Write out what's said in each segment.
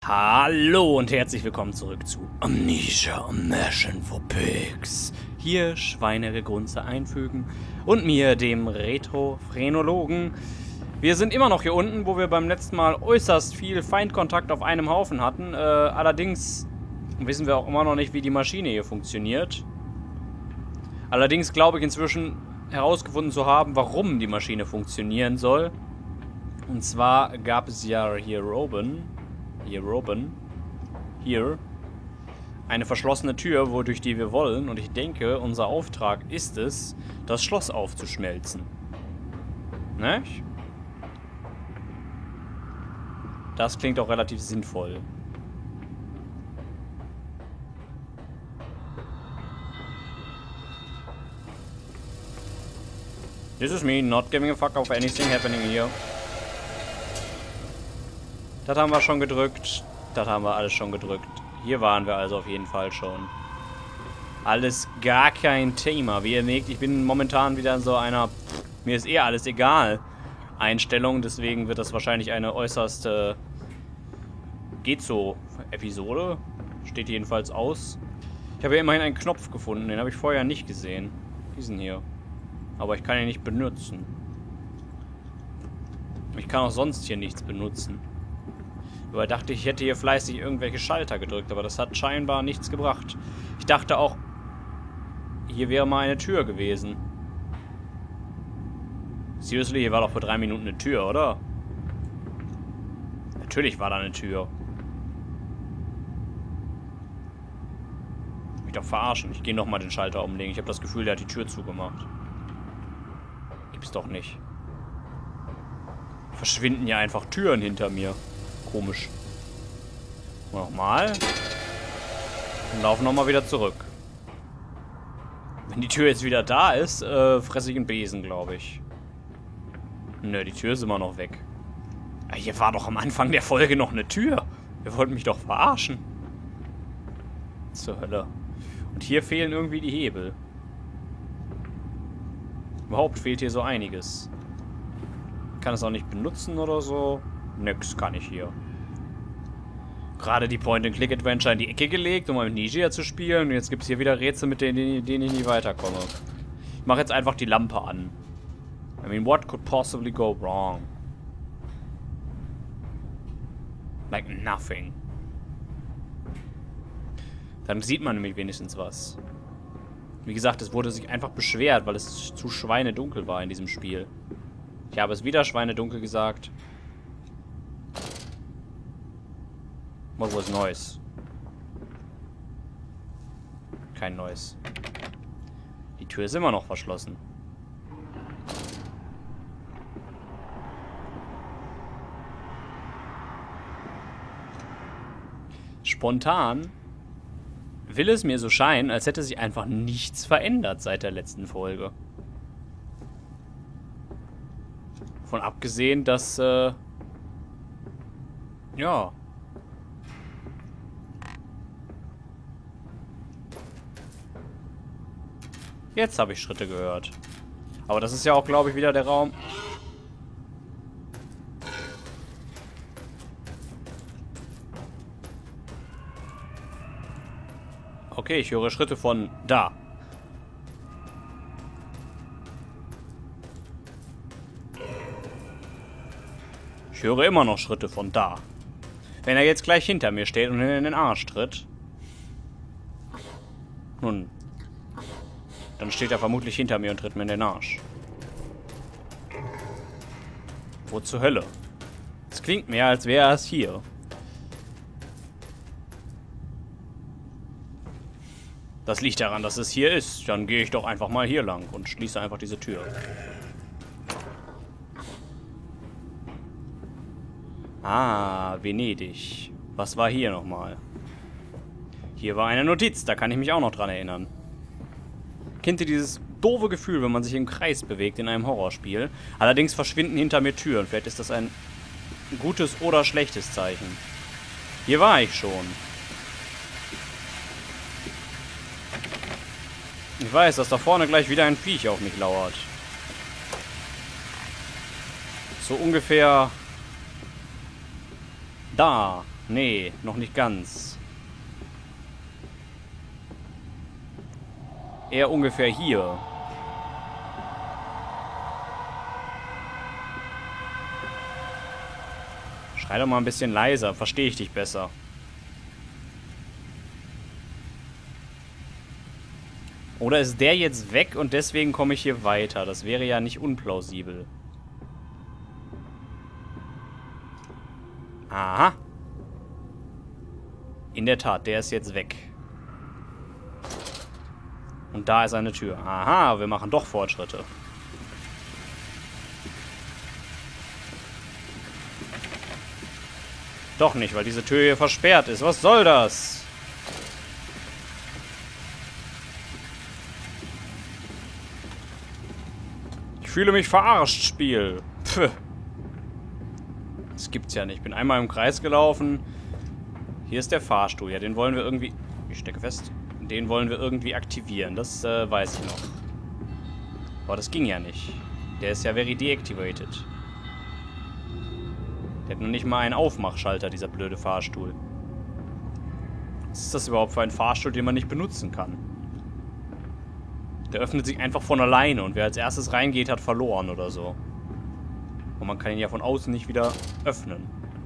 Hallo und herzlich willkommen zurück zu Amnesia Mission for Pigs. Hier Schweineregrunze einfügen und mir, dem Retro-Phrenologen. Wir sind immer noch hier unten, wo wir beim letzten Mal äußerst viel Feindkontakt auf einem Haufen hatten. Allerdings wissen wir auch immer noch nicht, wie die Maschine hier funktioniert. Allerdings glaube ich inzwischen herausgefunden zu haben, warum die Maschine funktionieren soll. Und zwar gab es ja hier eine verschlossene Tür, wodurch die wir wollen. Und ich denke, unser Auftrag ist es, das Schloss aufzuschmelzen. Ne? Das klingt auch relativ sinnvoll. This is me, not giving a fuck of anything happening here. Das haben wir schon gedrückt. Das haben wir alles schon gedrückt. Hier waren wir also auf jeden Fall schon. Alles gar kein Thema. Wie ihr merkt, ich bin momentan wieder in so einer mir ist eh alles egal Einstellung. Deswegen wird das wahrscheinlich eine äußerst geht so Episode. Steht jedenfalls aus. Ich habe ja immerhin einen Knopf gefunden. Den habe ich vorher nicht gesehen. Diesen hier. Aber ich kann ihn nicht benutzen. Ich kann auch sonst hier nichts benutzen. Aber ich dachte, ich hätte hier fleißig irgendwelche Schalter gedrückt, aber das hat scheinbar nichts gebracht. Ich dachte auch, hier wäre mal eine Tür gewesen. Seriously, hier war doch vor 3 Minuten eine Tür, oder? Natürlich war da eine Tür. Mich doch verarschen. Ich gehe nochmal den Schalter umlegen. Ich habe das Gefühl, der hat die Tür zugemacht. Gibt's doch nicht. Verschwinden ja einfach Türen hinter mir. Komisch. Nochmal. Und laufen nochmal wieder zurück. Wenn die Tür jetzt wieder da ist, fresse ich einen Besen, glaube ich. Nö, die Tür ist immer noch weg. Hier war doch am Anfang der Folge noch eine Tür. Ihr wollt mich doch verarschen. Zur Hölle. Und hier fehlen irgendwie die Hebel. Überhaupt fehlt hier so einiges. Ich kann es auch nicht benutzen oder so. Nix kann ich hier. Gerade die Point-and-Click-Adventure in die Ecke gelegt, um Amnesia zu spielen. Und jetzt gibt es hier wieder Rätsel, mit denen ich nie weiterkomme. Ich mache jetzt einfach die Lampe an. I mean, what could possibly go wrong? Like nothing. Dann sieht man nämlich wenigstens was. Wie gesagt, es wurde sich einfach beschwert, weil es zu schweinedunkel war in diesem Spiel. Ich habe es wieder schweinedunkel gesagt. What was noise? Kein Noise. Die Tür ist immer noch verschlossen. Spontan will es mir so scheinen, als hätte sich einfach nichts verändert seit der letzten Folge. Von abgesehen, dass, ja. Jetzt habe ich Schritte gehört. Aber das ist ja auch, glaube ich, wieder der Raum. Okay, ich höre Schritte von da. Ich höre immer noch Schritte von da. Wenn er jetzt gleich hinter mir steht und in den Arsch tritt. Nun. Dann steht er vermutlich hinter mir und tritt mir in den Arsch. Wo zur Hölle? Es klingt mehr, als wäre es hier. Das liegt daran, dass es hier ist. Dann gehe ich doch einfach mal hier lang und schließe einfach diese Tür. Ah, Venedig. Was war hier nochmal? Hier war eine Notiz, da kann ich mich auch noch dran erinnern. Kennt ihr dieses doofe Gefühl, wenn man sich im Kreis bewegt in einem Horrorspiel? Allerdings verschwinden hinter mir Türen. Vielleicht ist das ein gutes oder schlechtes Zeichen. Hier war ich schon. Ich weiß, dass da vorne gleich wieder ein Viech auf mich lauert. So ungefähr da. Nee, noch nicht ganz. Eher ungefähr hier. Schrei doch mal ein bisschen leiser, verstehe ich dich besser. Oder ist der jetzt weg und deswegen komme ich hier weiter? Das wäre ja nicht unplausibel. Aha. In der Tat, der ist jetzt weg. Und da ist eine Tür. Aha, wir machen doch Fortschritte. Doch nicht, weil diese Tür hier versperrt ist. Was soll das? Ich fühle mich verarscht, Spiel. Pff. Das gibt's ja nicht. Ich bin einmal im Kreis gelaufen. Hier ist der Fahrstuhl. Ja, den wollen wir irgendwie... Ich stecke fest. Den wollen wir irgendwie aktivieren. Das weiß ich noch. Aber das ging ja nicht. Der ist ja very deactivated. Der hat noch nicht mal einen Aufmachschalter, dieser blöde Fahrstuhl. Was ist das überhaupt für ein Fahrstuhl, den man nicht benutzen kann? Der öffnet sich einfach von alleine und wer als erstes reingeht, hat verloren oder so. Und man kann ihn ja von außen nicht wieder öffnen.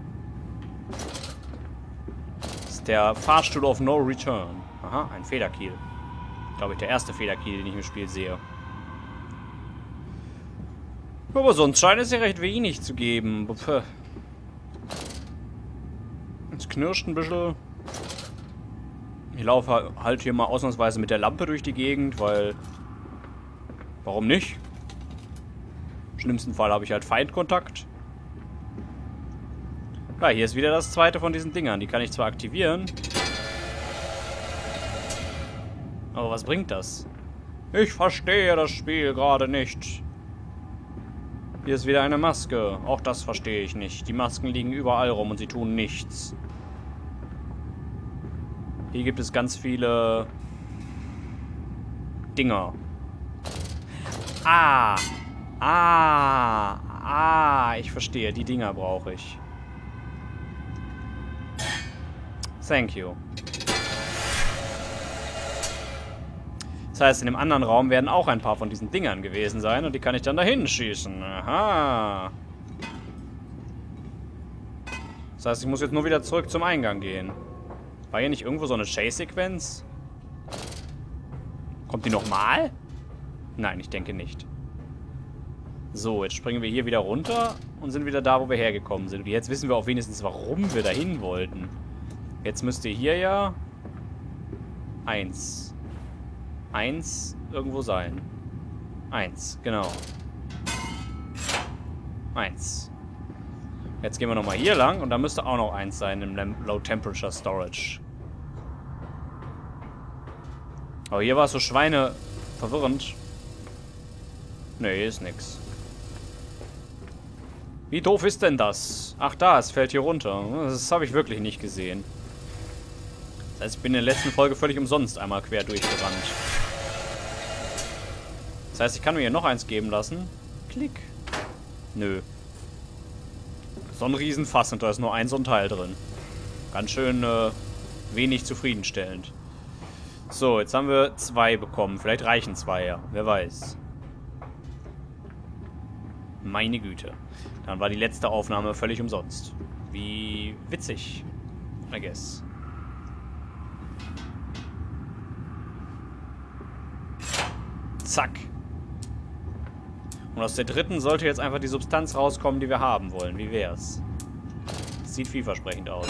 Das ist der Fahrstuhl of No Return. Aha, ein Federkiel. Glaube ich, der erste Federkiel, den ich im Spiel sehe. Aber sonst scheint es ja recht wenig zu geben. Es knirscht ein bisschen. Ich laufe halt hier mal ausnahmsweise mit der Lampe durch die Gegend, weil... Warum nicht? Im schlimmsten Fall habe ich halt Feindkontakt. Ja, hier ist wieder das zweite von diesen Dingern. Die kann ich zwar aktivieren. Aber was bringt das? Ich verstehe das Spiel gerade nicht. Hier ist wieder eine Maske. Auch das verstehe ich nicht. Die Masken liegen überall rum und sie tun nichts. Hier gibt es ganz viele Dinger. Ich verstehe. Die Dinger brauche ich. Thank you. Das heißt, in dem anderen Raum werden auch ein paar von diesen Dingern gewesen sein und die kann ich dann dahin schießen. Aha. Das heißt, ich muss jetzt nur wieder zurück zum Eingang gehen. War hier nicht irgendwo so eine Chase-Sequenz? Kommt die nochmal? Nein, ich denke nicht. So, jetzt springen wir hier wieder runter und sind wieder da, wo wir hergekommen sind. Und jetzt wissen wir auch wenigstens, warum wir dahin wollten. Jetzt müsste hier ja 1 irgendwo sein. 1, genau. 1. Jetzt gehen wir nochmal hier lang und da müsste auch noch 1 sein im Low Temperature Storage. Aber hier war es so schweineverwirrend. Nee, ist nix. Wie doof ist denn das? Ach da, es fällt hier runter. Das habe ich wirklich nicht gesehen. Das heißt, ich bin in der letzten Folge völlig umsonst einmal quer durchgerannt. Das heißt, ich kann mir hier noch eins geben lassen. Klick. Nö. So ein Riesenfass und da ist nur so ein Teil drin. Ganz schön wenig zufriedenstellend. So, jetzt haben wir 2 bekommen. Vielleicht reichen 2 ja. Wer weiß. Meine Güte. Dann war die letzte Aufnahme völlig umsonst. Wie witzig. I guess. Zack. Und aus der dritten sollte jetzt einfach die Substanz rauskommen, die wir haben wollen. Wie wär's? Sieht vielversprechend aus.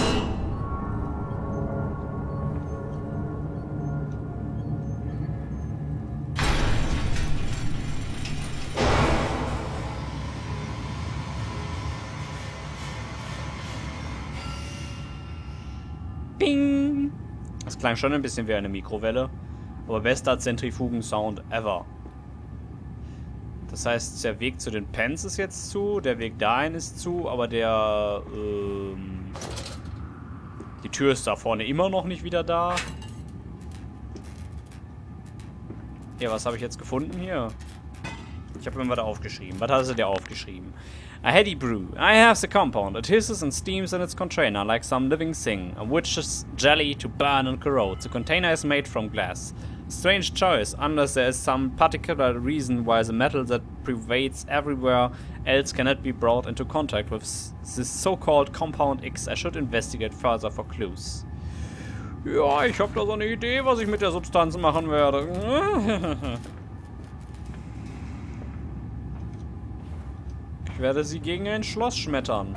Bing! Das klang schon ein bisschen wie eine Mikrowelle. Aber bester Zentrifugen-Sound ever. Das heißt, der Weg zu den Pens ist jetzt zu, der Weg dahin ist zu, aber die Tür ist da vorne immer noch nicht wieder da. Ja, was habe ich jetzt gefunden hier? Ich habe mir was aufgeschrieben. Was hast du dir aufgeschrieben? A heady brew. I have the compound. It hisses and steams in its container like some living thing. A witch's jelly to burn and corrode. The container is made from glass. Strange choice, unless there is some particular reason why the metal that pervades everywhere else cannot be brought into contact with this so-called Compound X. I should investigate further for clues. Ja, ich habe da so eine Idee, was ich mit der Substanz machen werde. Ich werde sie gegen ein Schloss schmettern.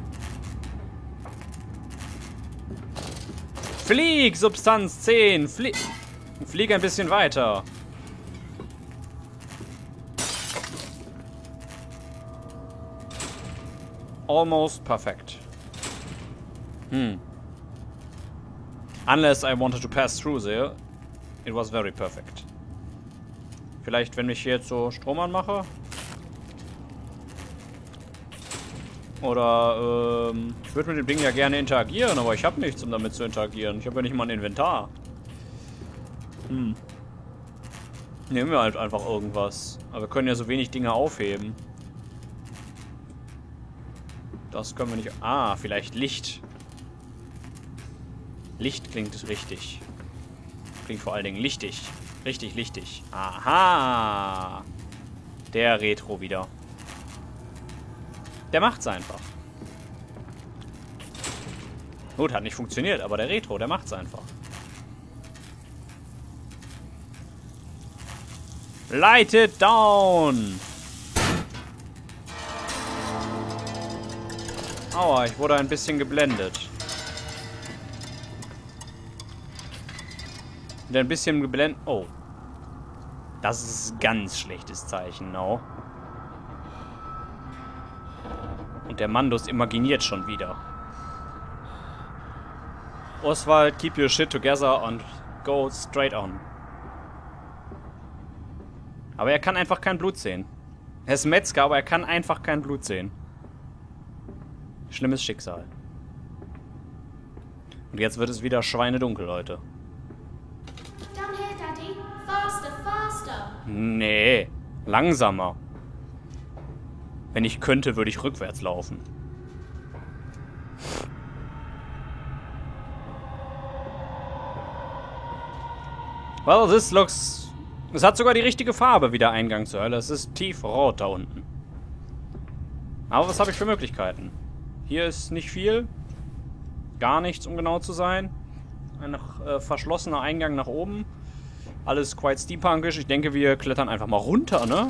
Flieg, Substanz 10. Flieg ein bisschen weiter. Almost perfect. Unless I wanted to pass through there, it was very perfect. Vielleicht, wenn ich hier jetzt so Strom anmache? Oder, ich würde mit dem Ding ja gerne interagieren, aber ich habe nichts, um damit zu interagieren. Ich habe ja nicht mal ein Inventar. Nehmen wir halt einfach irgendwas. Aber wir können ja so wenig Dinge aufheben. Das können wir nicht... Ah, vielleicht Licht. Licht klingt richtig. Klingt vor allen Dingen lichtig. Richtig lichtig. Aha! Der Retro wieder. Der macht's einfach. Gut, hat nicht funktioniert, aber der Retro, der macht's einfach. Light it down! Aua, ich wurde ein bisschen geblendet. Wieder ein bisschen geblendet. Oh. Das ist ein ganz schlechtes Zeichen, no. Und der Mandus imaginiert schon wieder. Oswald, keep your shit together and go straight on. Aber er kann einfach kein Blut sehen. Er ist Metzger, aber er kann einfach kein Blut sehen. Schlimmes Schicksal. Und jetzt wird es wieder schweinedunkel, Leute. Down here, Daddy. Faster, faster. Nee, langsamer. Wenn ich könnte, würde ich rückwärts laufen. Well, this looks... Es hat sogar die richtige Farbe wie der Eingang zur Hölle. Es ist tiefrot da unten. Aber was habe ich für Möglichkeiten? Hier ist nicht viel. Gar nichts, um genau zu sein. Ein verschlossener Eingang nach oben. Alles quite steampunkisch. Ich denke, wir klettern einfach mal runter, ne?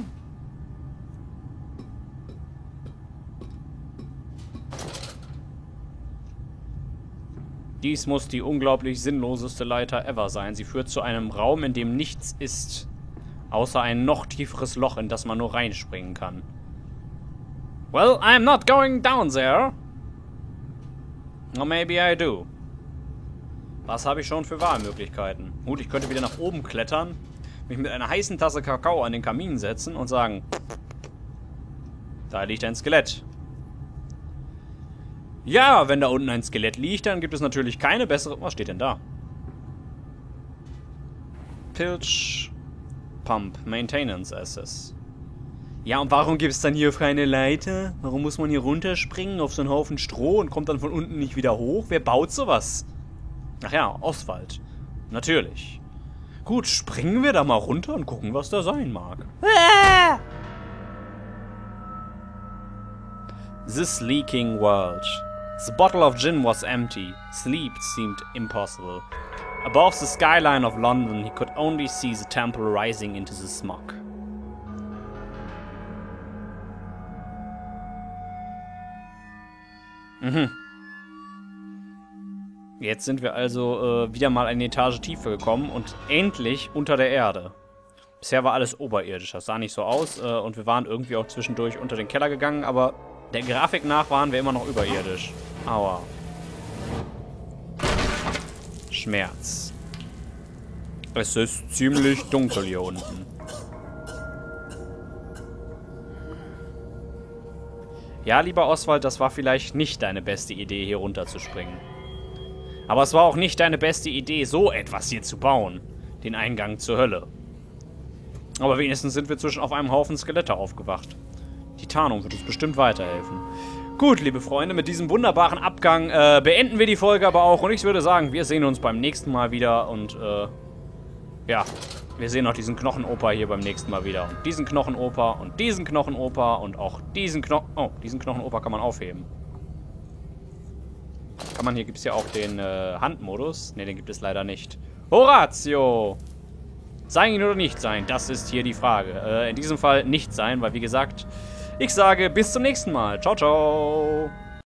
Dies muss die unglaublich sinnloseste Leiter ever sein. Sie führt zu einem Raum, in dem nichts ist. Außer ein noch tieferes Loch, in das man nur reinspringen kann. Well, I'm not going down there. Or maybe I do. Was habe ich schon für Wahlmöglichkeiten? Gut, ich könnte wieder nach oben klettern, mich mit einer heißen Tasse Kakao an den Kamin setzen und sagen, da liegt ein Skelett. Ja, wenn da unten ein Skelett liegt, dann gibt es natürlich keine bessere... Was steht denn da? Pilch Pump Maintenance Access. Ja, und warum gibt es dann hier keine Leiter? Warum muss man hier runterspringen auf so einen Haufen Stroh und kommt dann von unten nicht wieder hoch? Wer baut sowas? Ach ja, Oswald. Natürlich. Gut, springen wir da mal runter und gucken, was da sein mag. This leaking world. The bottle of gin was empty. Sleep seemed impossible. Above the skyline of London, he could only see the temple rising into the smog. Jetzt sind wir also wieder mal eine Etage tiefer gekommen und endlich unter der Erde. Bisher war alles oberirdisch, das sah nicht so aus und wir waren irgendwie auch zwischendurch unter den Keller gegangen, aber der Grafik nach waren wir immer noch überirdisch. Aua. Schmerz. Es ist ziemlich dunkel hier unten. Ja, lieber Oswald, das war vielleicht nicht deine beste Idee, hier runterzuspringen. Aber es war auch nicht deine beste Idee, so etwas hier zu bauen. Den Eingang zur Hölle. Aber wenigstens sind wir auf einem Haufen Skelette aufgewacht. Die Tarnung wird uns bestimmt weiterhelfen. Gut, liebe Freunde, mit diesem wunderbaren Abgang beenden wir die Folge aber auch. Und ich würde sagen, wir sehen uns beim nächsten Mal wieder. Und, ja, wir sehen auch diesen Knochenoper hier beim nächsten Mal wieder. Und diesen Knochenoper und diesen Knochenoper und auch diesen Oh, diesen Knochenoper kann man aufheben. Kann man, hier gibt es ja auch den Handmodus. Ne, den gibt es leider nicht. Horatio! Sein oder nicht sein? Das ist hier die Frage. In diesem Fall nicht sein, weil wie gesagt, ich sage bis zum nächsten Mal. Ciao, ciao!